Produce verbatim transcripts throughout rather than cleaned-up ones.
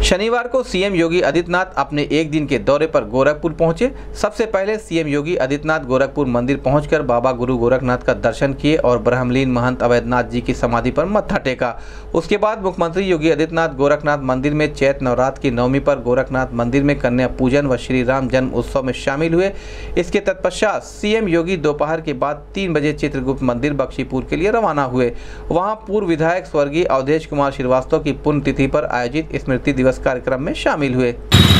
शनिवार को सीएम योगी आदित्यनाथ अपने एक दिन के दौरे पर गोरखपुर पहुंचे। सबसे पहले सीएम योगी आदित्यनाथ गोरखपुर मंदिर पहुंचकर बाबा गुरु गोरखनाथ का दर्शन किए और ब्रह्मलीन महंत अवैधनाथ जी की समाधि पर मत्था टेका। उसके बाद मुख्यमंत्री योगी आदित्यनाथ गोरखनाथ मंदिर में चैत्र नवरात्र की नवमी पर गोरखनाथ मंदिर में कन्या पूजन व श्री राम जन्म उत्सव में शामिल हुए। इसके तत्पश्चात सीएम योगी दोपहर के बाद तीन बजे चित्रगुप्त मंदिर बख्शीपुर के लिए रवाना हुए। वहाँ पूर्व विधायक स्वर्गीय अवधेश कुमार श्रीवास्तव की पुण्यतिथि पर आयोजित स्मृति दिवस कार्यक्रम में शामिल हुए।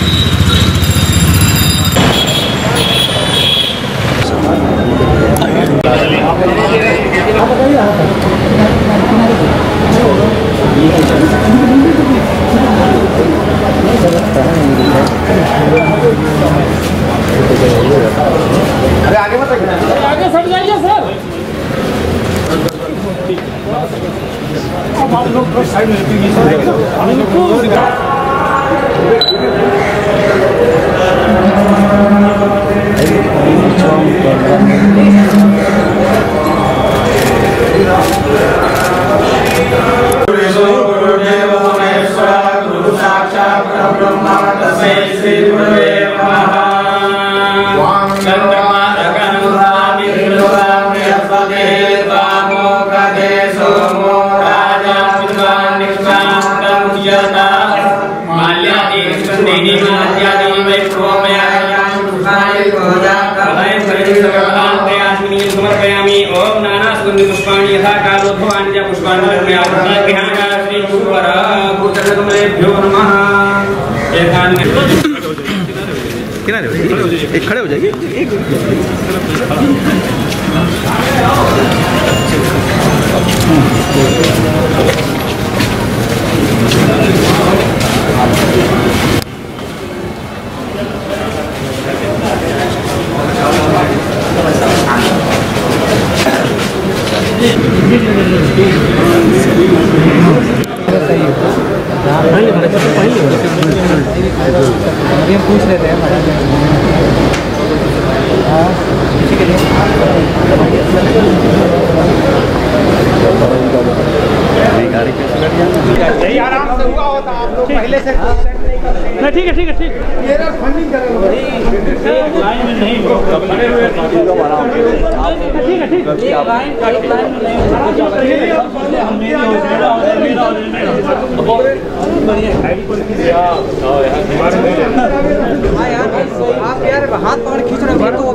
अरे आगे मत आगे सट जाइए सर। अब आप लोग साइड में लेते ओम नाना सुगंधि पुष्पाणि यथा कालोद्भवानि च पुष्पाणि में आवृता ध्यान श्री गुरुवर भूतकमलेभ्यो नमः। किनारे हो जाइए, एक खड़े हो जाइए, एक पूछ लेते हैं आराम से हुआ होता आप लोग पहले से ठीक है ठीक है ठीक ये फंडिंग करेंगे लाइन में नहीं ठीक है ठीक है लाइन लाइन में नहीं बढ़िया। आप यार हाथ पकड़ खींच रहे हो।